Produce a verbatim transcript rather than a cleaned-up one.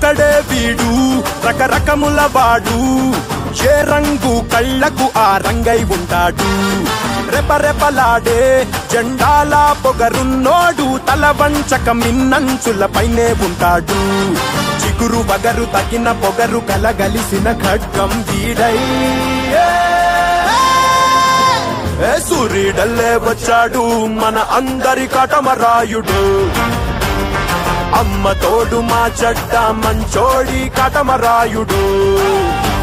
ఒక్కడే వీడు రకరకముల వాడు, ఏ రంగు కళ్ళకు ఆ రంగై ఉంటాడు. రెపరెపలాడే జెండాల పొగరున్నోడు, తల వంచక మిన్నంచుల పైనే ఉంటాడు. చిగురు బగరు తగిన పొగరు కలగలిసిన ఖడ్గం వీడై, సూర్యుడల్లే వచ్చాడు మన అందరి కాటమరాయుడు. అమ్మ తోడు మా చెడ్డ మంచోడి కాటమరాయుడు.